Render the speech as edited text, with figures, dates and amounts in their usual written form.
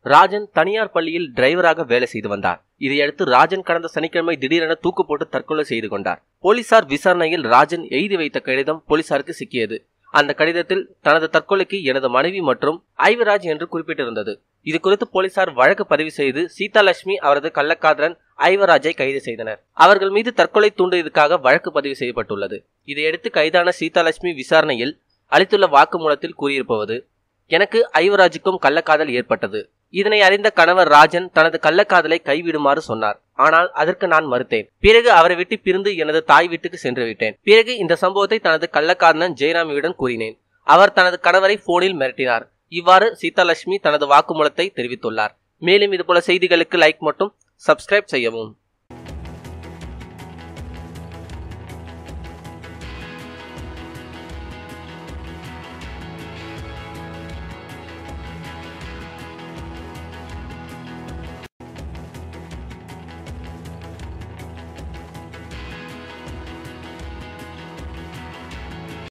ராஜன் தனியார் பள்ளியில் டிரைவராக வேலை செய்து வந்தார். இதையடுத்து ராஜன் கடந்த சனிக்கிழமை திடீரென தூக்கு போட்டு தற்கொலை செய்து கொண்டார். போலீசார் விசாரணையில் ராஜன் எழுதி வைத்த கடிதம் போலீசாருக்கு சிக்கியது. அந்த கடிதத்தில் தனது தற்கொலைக்கு எனது மனைவி மற்றும் ஐவராஜ் என்று குறிப்பிட்டிருந்தது. இது குறித்து போலீசார் வழக்கு பதிவு செய்து சீதாலட்சுமி அவரது கள்ளக்காதலன் ஐவராஜை கைது செய்தனர். அவர்கள் மீது தற்கொலை தூண்டியதுக்காக வழக்கு பதிவு செய்யப்பட்டுள்ளது. இதையடுத்து கைதான சீதாலட்சுமி விசாரணையில் அளித்துள்ள வாக்குமூலத்தில் கூறியிருப்பது, எனக்கு ஐவராஜுக்கும் கள்ளக்காதல் ஏற்பட்டது. இதனை அறிந்த கணவர் ராஜன் தனது கள்ளக்காதலை கைவிடுமாறு சொன்னார். ஆனால் அதற்கு நான் மறுத்தேன். பிறகு அவரை விட்டு பிரிந்து எனது தாய் வீட்டுக்கு சென்று விட்டேன். பிறகு இந்த சம்பவத்தை தனது கள்ளக்காதலன் ஜெயராமியுடன் கூறினேன். அவர் தனது கணவரை போனில் மிரட்டினார். இவ்வாறு சீதாலட்சுமி தனது வாக்குமூலத்தை தெரிவித்துள்ளார். மேலும் இதுபோல செய்திகளுக்கு லைக் மற்றும் சப்ஸ்கிரைப் செய்யவும்.